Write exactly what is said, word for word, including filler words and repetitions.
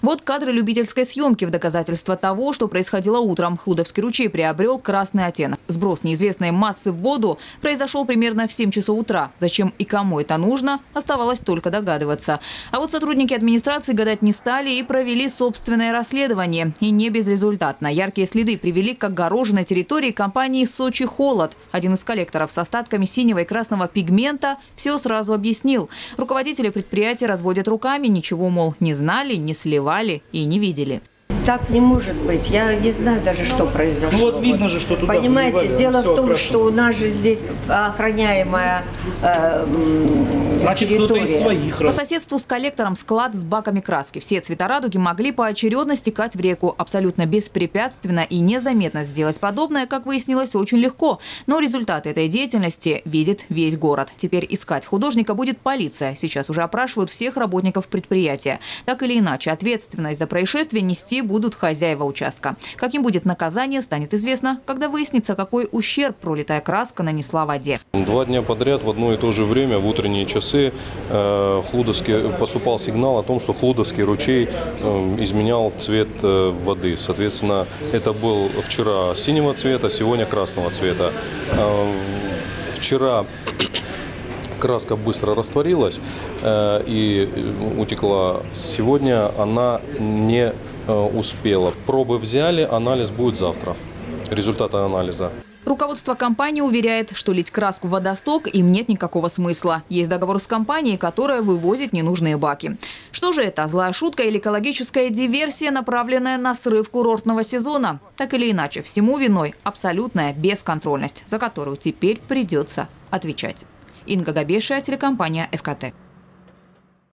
Вот кадры любительской съемки в доказательство того, что происходило утром. Хлудовский ручей приобрел красный оттенок. Сброс неизвестной массы в воду произошел примерно в семь часов утра. Зачем и кому это нужно, оставалось только догадываться. А вот сотрудники администрации гадать не стали и провели собственное расследование. И не безрезультатно. Яркие следы привели к огороженной территории компании «Сочи Холод». Один из коллекторов с остатками синего и красного пигмента все сразу объяснил. Руководители предприятия разводят руками, ничего, мол, не знали, не сливали и не видели. Так не может быть. Я не знаю даже, что произошло. Ну вот видно же, что туда Понимаете, выливали, дело в том, окрашено. что у нас же здесь охраняемая э, Значит, кто-то из своих. По соседству с коллектором склад с баками краски. Все цвета радуги могли поочередно стекать в реку. Абсолютно беспрепятственно и незаметно сделать подобное, как выяснилось, очень легко. Но результаты этой деятельности видит весь город. Теперь искать художника будет полиция. Сейчас уже опрашивают всех работников предприятия. Так или иначе, ответственность за происшествие нести будут будут хозяева участка. Каким будет наказание, станет известно, когда выяснится, какой ущерб пролитая краска нанесла воде. Два дня подряд в одно и то же время, в утренние часы, э, Хлудовский, поступал сигнал о том, что Хлудовский ручей э, изменял цвет э, воды. Соответственно, это был вчера синего цвета, сегодня красного цвета. Э, вчера краска быстро растворилась э, и утекла. Сегодня она не успела. Пробы взяли, анализ будет завтра. Результаты анализа. Руководство компании уверяет, что лить краску в водосток им нет никакого смысла. Есть договор с компанией, которая вывозит ненужные баки. Что же это? Злая шутка или экологическая диверсия, направленная на срыв курортного сезона? Так или иначе, всему виной абсолютная бесконтрольность, за которую теперь придется отвечать. Инга Габешия, телекомпания эф ка тэ.